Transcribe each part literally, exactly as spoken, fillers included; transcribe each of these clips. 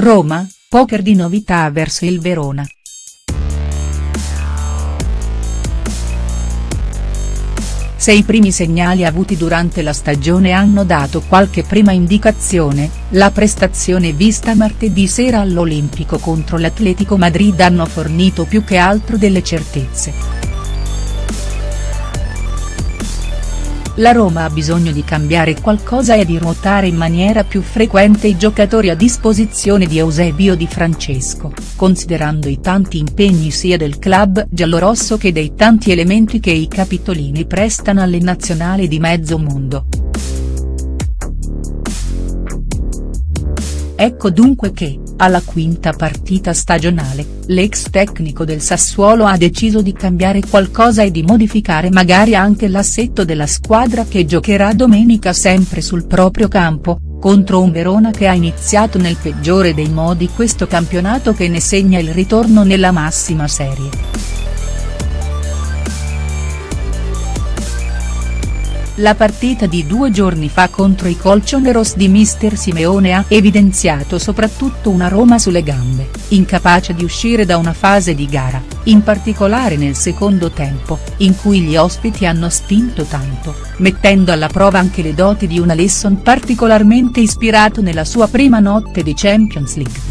Roma, poker di novità verso il Verona. Se i primi segnali avuti durante la stagione hanno dato qualche prima indicazione, la prestazione vista martedì sera all'Olimpico contro l'Atlético Madrid hanno fornito più che altro delle certezze. La Roma ha bisogno di cambiare qualcosa e di ruotare in maniera più frequente i giocatori a disposizione di Eusebio Di Francesco, considerando i tanti impegni sia del club giallorosso che dei tanti elementi che i capitolini prestano alle nazionali di mezzo mondo. Ecco dunque che, alla quinta partita stagionale, l'ex tecnico del Sassuolo ha deciso di cambiare qualcosa e di modificare magari anche l'assetto della squadra che giocherà domenica sempre sul proprio campo, contro un Verona che ha iniziato nel peggiore dei modi questo campionato che ne segna il ritorno nella massima serie. La partita di due giorni fa contro i colchoneros di mister Simeone ha evidenziato soprattutto una Roma sulle gambe, incapace di uscire da una fase di gara, in particolare nel secondo tempo, in cui gli ospiti hanno spinto tanto, mettendo alla prova anche le doti di un Alisson particolarmente ispirato nella sua prima notte di Champions League.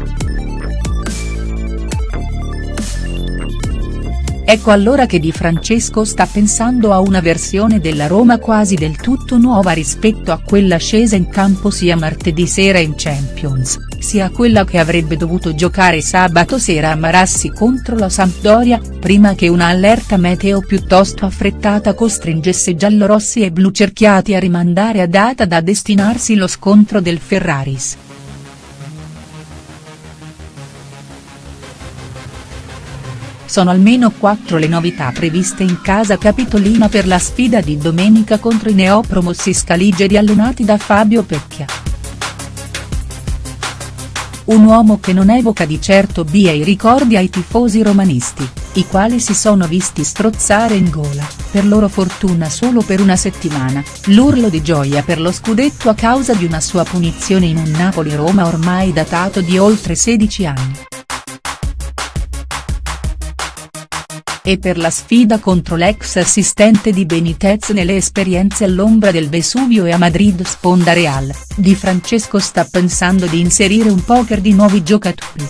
Ecco allora che Di Francesco sta pensando a una versione della Roma quasi del tutto nuova rispetto a quella scesa in campo sia martedì sera in Champions, sia quella che avrebbe dovuto giocare sabato sera a Marassi contro la Sampdoria, prima che una allerta meteo piuttosto affrettata costringesse i giallorossi e blucerchiati a rimandare a data da destinarsi lo scontro del Ferraris. Sono almeno quattro le novità previste in casa capitolina per la sfida di domenica contro i neopromossi scaligeri allenati da Fabio Pecchia. Un uomo che non evoca di certo bei ricordi ai tifosi romanisti, i quali si sono visti strozzare in gola, per loro fortuna solo per una settimana, l'urlo di gioia per lo scudetto a causa di una sua punizione in un Napoli-Roma ormai datato di oltre sedici anni. E per la sfida contro l'ex assistente di Benitez nelle esperienze all'ombra del Vesuvio e a Madrid sponda Real, Di Francesco sta pensando di inserire un poker di nuovi giocatori.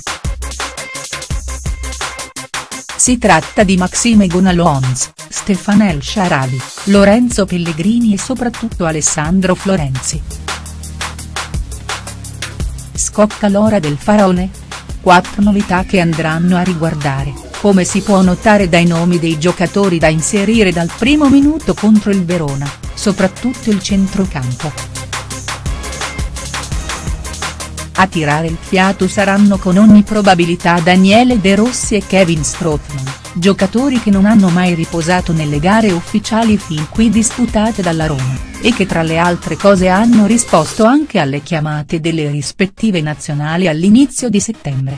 Si tratta di Maxime Gonalons, Stefan El Shaarawy, Lorenzo Pellegrini e soprattutto Alessandro Florenzi. Scocca l'ora del faraone? Quattro novità che andranno a riguardare, come si può notare dai nomi dei giocatori da inserire dal primo minuto contro il Verona, soprattutto il centrocampo. A tirare il fiato saranno con ogni probabilità Daniele De Rossi e Kevin Strootman, giocatori che non hanno mai riposato nelle gare ufficiali fin qui disputate dalla Roma, e che tra le altre cose hanno risposto anche alle chiamate delle rispettive nazionali all'inizio di settembre.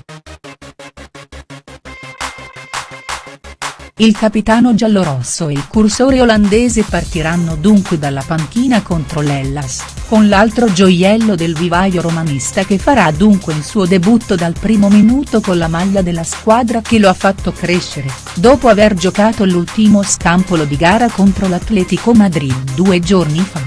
Il capitano giallorosso e il cursore olandese partiranno dunque dalla panchina contro l'Hellas, con l'altro gioiello del vivaio romanista che farà dunque il suo debutto dal primo minuto con la maglia della squadra che lo ha fatto crescere, dopo aver giocato l'ultimo scampolo di gara contro l'Atlético Madrid due giorni fa.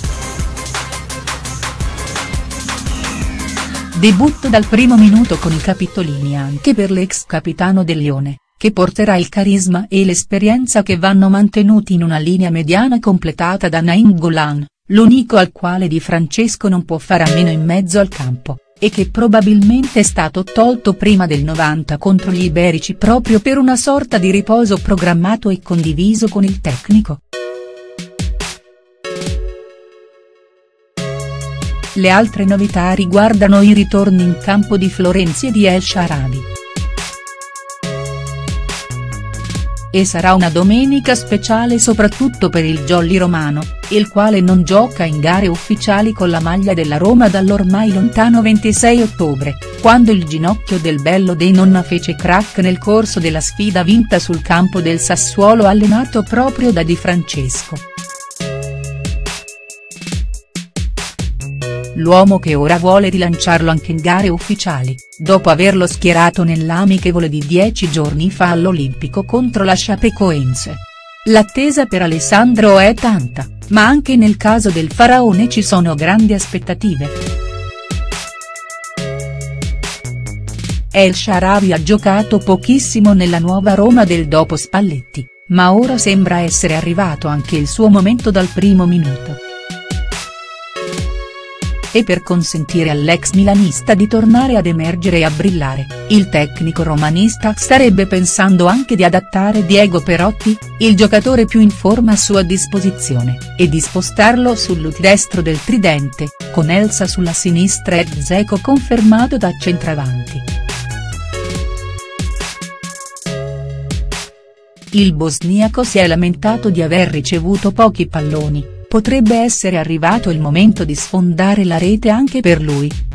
Debutto dal primo minuto con i capitolini anche per l'ex capitano del Lione, che porterà il carisma e l'esperienza che vanno mantenuti in una linea mediana completata da Nainggolan, l'unico al quale Di Francesco non può fare a meno in mezzo al campo, e che probabilmente è stato tolto prima del novanta contro gli iberici proprio per una sorta di riposo programmato e condiviso con il tecnico. Le altre novità riguardano i ritorni in campo di Florenzi e di El Shaarawy. E sarà una domenica speciale soprattutto per il jolly romano, il quale non gioca in gare ufficiali con la maglia della Roma dall'ormai lontano ventisei ottobre, quando il ginocchio del bello dei nonna fece crack nel corso della sfida vinta sul campo del Sassuolo allenato proprio da Di Francesco. l'uomo che ora vuole rilanciarlo anche in gare ufficiali, dopo averlo schierato nell'amichevole di dieci giorni fa all'Olimpico contro la Chapecoense. L'attesa per Alessandro è tanta, ma anche nel caso del faraone ci sono grandi aspettative. El Shaarawy ha giocato pochissimo nella nuova Roma del dopo Spalletti, ma ora sembra essere arrivato anche il suo momento dal primo minuto. E per consentire all'ex milanista di tornare ad emergere e a brillare, il tecnico romanista starebbe pensando anche di adattare Diego Perotti, il giocatore più in forma a sua disposizione, e di spostarlo sul destro del tridente, con Elsa sulla sinistra e Dzeko confermato da centravanti. Il bosniaco si è lamentato di aver ricevuto pochi palloni, potrebbe essere arrivato il momento di sfondare la rete anche per lui.